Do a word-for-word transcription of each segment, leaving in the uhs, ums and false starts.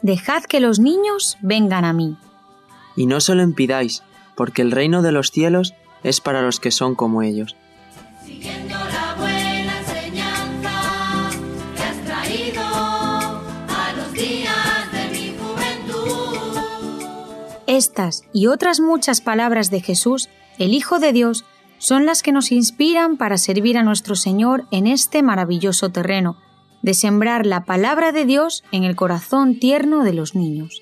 Dejad que los niños vengan a mí. Y no se lo impidáis, porque el reino de los cielos es para los que son como ellos. Siguiendo la buena enseñanza que has traído a los días de mi juventud. Estas y otras muchas palabras de Jesús, el Hijo de Dios, son las que nos inspiran para servir a nuestro Señor en este maravilloso terreno, de sembrar la palabra de Dios en el corazón tierno de los niños.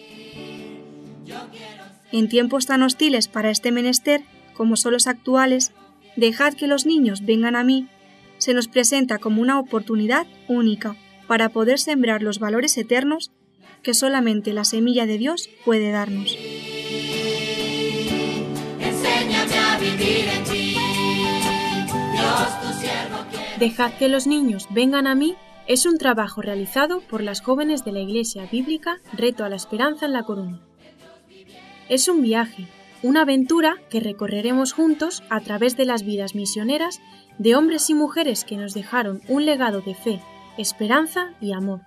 En tiempos tan hostiles para este menester, como son los actuales, dejad que los niños vengan a mí, se nos presenta como una oportunidad única para poder sembrar los valores eternos que solamente la semilla de Dios puede darnos. Enséñame a vivir en ti, Dios tu siervo quiere. Dejad que los niños vengan a mí es un trabajo realizado por las jóvenes de la Iglesia Bíblica Reto a la Esperanza en La Coruña. Es un viaje, una aventura que recorreremos juntos a través de las vidas misioneras de hombres y mujeres que nos dejaron un legado de fe, esperanza y amor.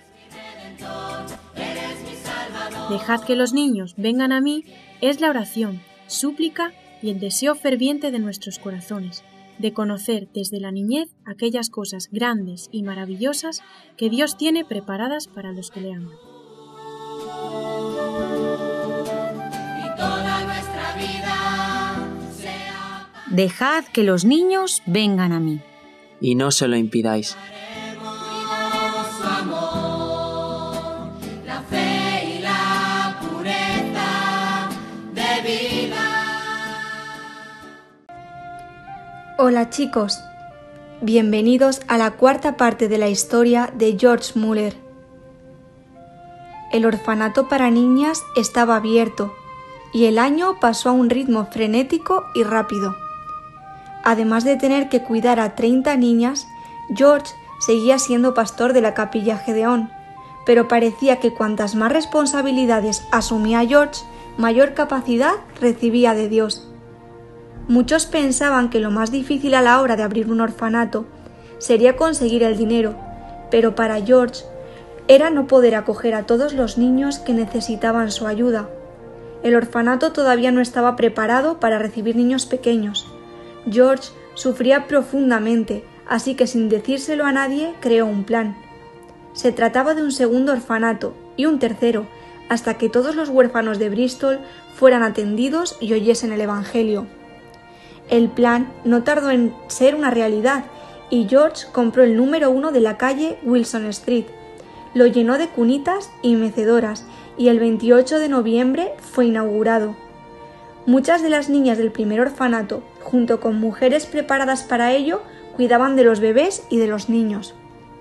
Dejad que los niños vengan a mí es la oración, súplica y el deseo ferviente de nuestros corazones, de conocer desde la niñez aquellas cosas grandes y maravillosas que Dios tiene preparadas para los que le aman. Dejad que los niños vengan a mí. Y no se lo impidáis. Su amor, la fe y la pureza de vida. Hola chicos, bienvenidos a la cuarta parte de la historia de George Muller. El orfanato para niñas estaba abierto y el año pasó a un ritmo frenético y rápido. Además de tener que cuidar a treinta niñas, George seguía siendo pastor de la capilla Gedeón, pero parecía que cuantas más responsabilidades asumía George, mayor capacidad recibía de Dios. Muchos pensaban que lo más difícil a la hora de abrir un orfanato sería conseguir el dinero, pero para George era no poder acoger a todos los niños que necesitaban su ayuda. El orfanato todavía no estaba preparado para recibir niños pequeños. George sufría profundamente, así que sin decírselo a nadie creó un plan. Se trataba de un segundo orfanato y un tercero, hasta que todos los huérfanos de Bristol fueran atendidos y oyesen el Evangelio. El plan no tardó en ser una realidad y George compró el número uno de la calle Wilson Street. Lo llenó de cunitas y mecedoras y el veintiocho de noviembre fue inaugurado. Muchas de las niñas del primer orfanato, junto con mujeres preparadas para ello, cuidaban de los bebés y de los niños.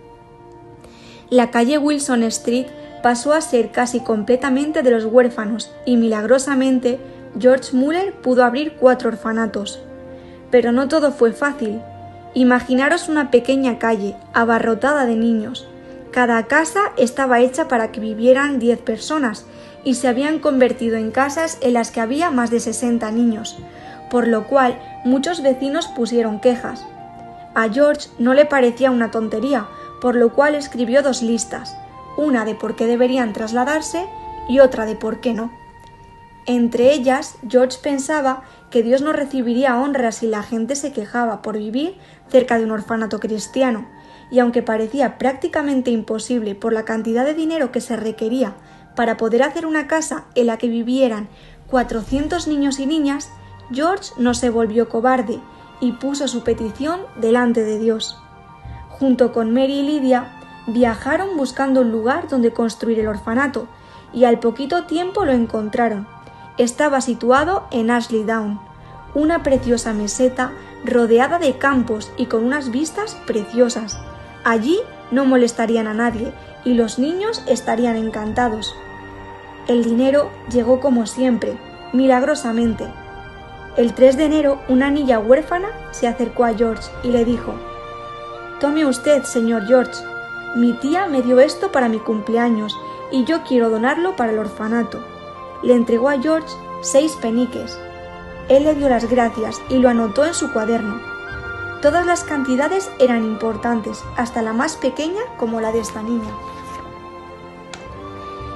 La calle Wilson Street pasó a ser casi completamente de los huérfanos y milagrosamente George Muller pudo abrir cuatro orfanatos. Pero no todo fue fácil. Imaginaros una pequeña calle abarrotada de niños. Cada casa estaba hecha para que vivieran diez personas y se habían convertido en casas en las que había más de sesenta niños, por lo cual muchos vecinos pusieron quejas. A George no le parecía una tontería, por lo cual escribió dos listas, una de por qué deberían trasladarse y otra de por qué no. Entre ellas, George pensaba que Dios no recibiría honra si la gente se quejaba por vivir cerca de un orfanato cristiano, y aunque parecía prácticamente imposible por la cantidad de dinero que se requería para poder hacer una casa en la que vivieran cuatrocientos niños y niñas, George no se volvió cobarde y puso su petición delante de Dios. Junto con Mary y Lydia, viajaron buscando un lugar donde construir el orfanato y al poquito tiempo lo encontraron. Estaba situado en Ashley Down, una preciosa meseta rodeada de campos y con unas vistas preciosas. Allí no molestarían a nadie y los niños estarían encantados. El dinero llegó como siempre, milagrosamente. El tres de enero, una niña huérfana se acercó a George y le dijo: «Tome usted, señor George, mi tía me dio esto para mi cumpleaños y yo quiero donarlo para el orfanato». Le entregó a George seis peniques. Él le dio las gracias y lo anotó en su cuaderno. Todas las cantidades eran importantes, hasta la más pequeña como la de esta niña.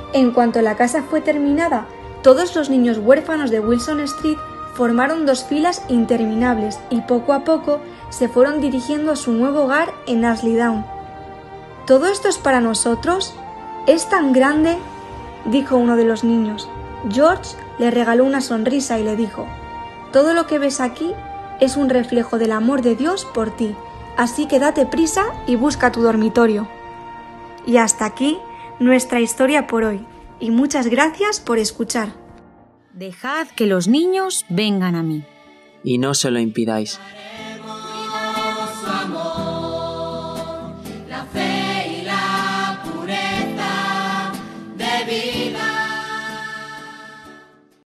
En cuanto la casa fue terminada, todos los niños huérfanos de Wilson Street formaron dos filas interminables y poco a poco se fueron dirigiendo a su nuevo hogar en Ashley Down. ¿Todo esto es para nosotros? ¿Es tan grande?, dijo uno de los niños. George le regaló una sonrisa y le dijo: todo lo que ves aquí es un reflejo del amor de Dios por ti, así que date prisa y busca tu dormitorio. Y hasta aquí nuestra historia por hoy, y muchas gracias por escuchar. Dejad que los niños vengan a mí. Y no se lo impidáis.